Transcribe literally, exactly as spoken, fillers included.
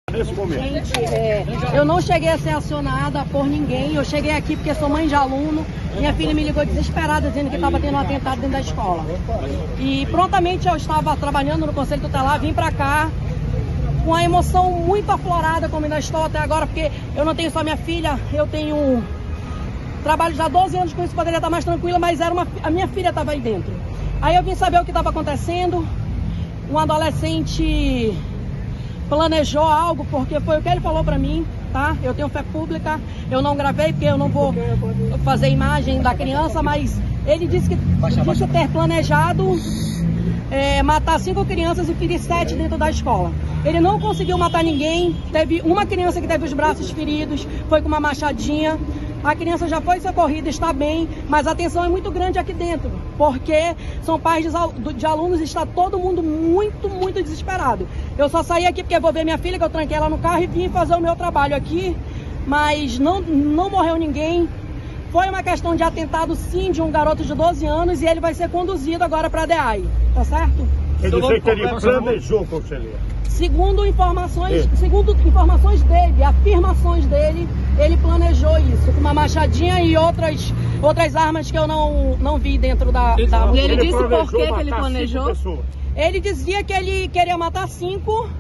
Nesse momento. Gente, é, eu não cheguei a ser acionada por ninguém. Eu cheguei aqui porque sou mãe de aluno. Minha filha me ligou desesperada dizendo que estava tendo um atentado dentro da escola. E prontamente eu estava trabalhando no Conselho Tutelar, vim para cá com a emoção muito aflorada, como ainda estou até agora, porque eu não tenho só minha filha, eu tenho trabalho já há doze anos com isso, poderia estar mais tranquila, mas era uma, a minha filha estava aí dentro. Aí eu vim saber o que estava acontecendo. Um adolescente planejou algo, porque foi o que ele falou pra mim, tá? Eu tenho fé pública, eu não gravei porque eu não vou fazer imagem da criança, mas ele disse que disse ter planejado é, matar cinco crianças e ferir sete dentro da escola. Ele não conseguiu matar ninguém, teve uma criança que teve os braços feridos, foi com uma machadinha. A criança já foi socorrida, está bem, mas a tensão é muito grande aqui dentro, porque são pais de, de alunos e está todo mundo muito, muito desesperado. Eu só saí aqui porque vou ver minha filha, que eu tranquei ela no carro e vim fazer o meu trabalho aqui, mas não, não morreu ninguém. Foi uma questão de atentado, sim, de um garoto de doze anos e ele vai ser conduzido agora para a D A I, tá certo? Quer dizer que ele planejou, conselheiro? Segundo informações, segundo informações dele, afirmações dele, ele planejou isso, com uma machadinha e outras, outras armas que eu não, não vi dentro da... da... E ele, ele disse por que, que ele planejou? Ele dizia que ele queria matar cinco